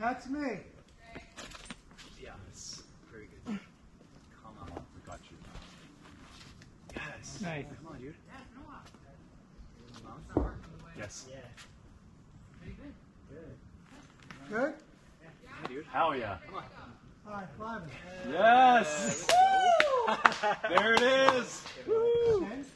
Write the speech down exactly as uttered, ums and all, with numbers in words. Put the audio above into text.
That's me. Yes. Very good. Come on. We got you. Yes. Nice. Come on, dude. Yes. Yeah. Good? Hey, dude. Hell yeah. Come on. High five. Yes. There it is. Woo.